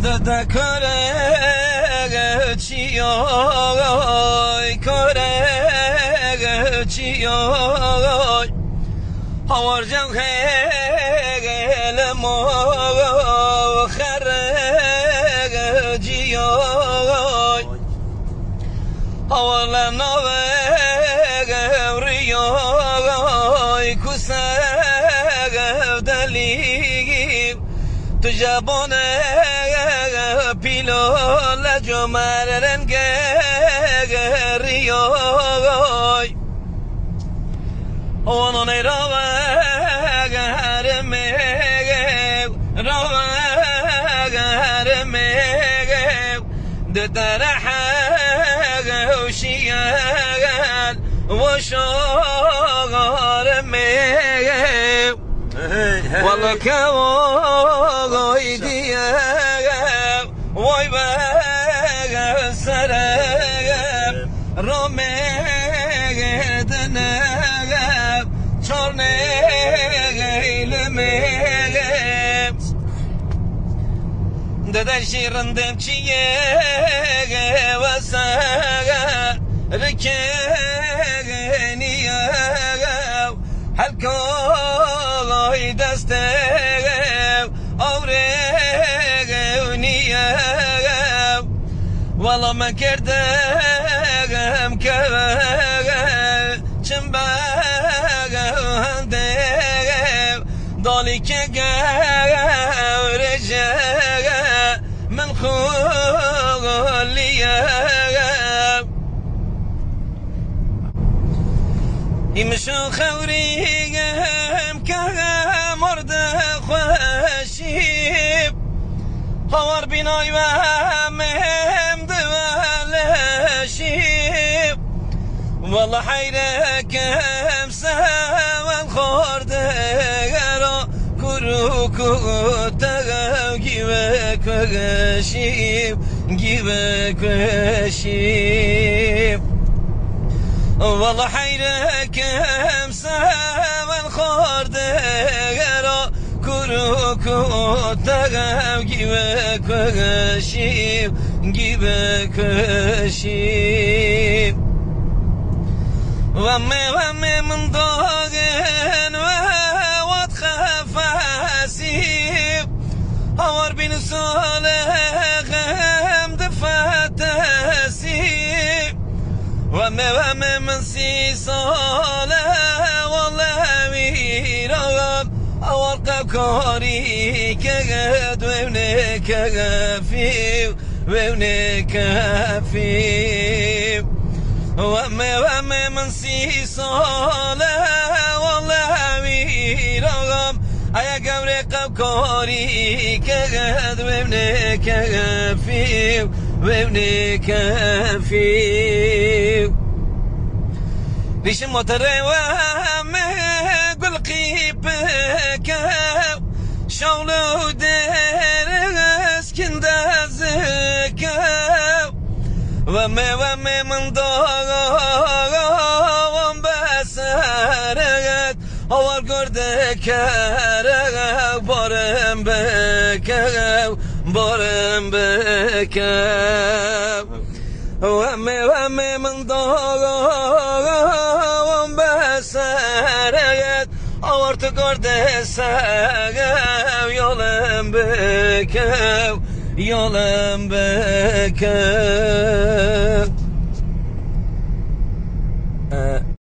da kore chiyoy kore chiyoy hawar jam khele mo khare chiyoy hawar la nove riyoy kusag dali tujabone pilo la jomar renge riyoy ono ne rova garme de taraha ushiyan وشغار ميو والله كاو ايديا واي باغا سرا رومي دنا چورني لمي ددا شيرندم چيه وساغا ركنيا هالكوي دستيو أوريغونيا والله ما كردم كواغا چمباغا هنديو دالي كاغا ورجاغا من خوليا يمشوا خوريهم كمرد خوشيب هوار بناي وهمهم دوالشيب والله حيرك سوا الخورد غرا كروكو تغاو جيبك وغشيب جيبك وغشيب والله حيرك مساوى الخورد غرا كروكو تغاو جيبك وغشيب جيبك وغشيب وامي من ضاغن واتخاف اسيب هور بين صالح دفعت اسيب وامي من سي صالح والله ويرغب اورقا كوري كغد وابنك غفيف وابنك غفيف وامي من سي صالح والله ويرغب ايا قبري قبكوري كغد وابنك غفيف وابنك غفيف ليش المطر وامي قل قيبك شغل ودرس كندازك وامي من ضاغم بسرقت هوار قردك رغب بارم بكب بارم بكب وامي من ضاغم بسرقت هوار قرد سقب يولم بكب يولم بكب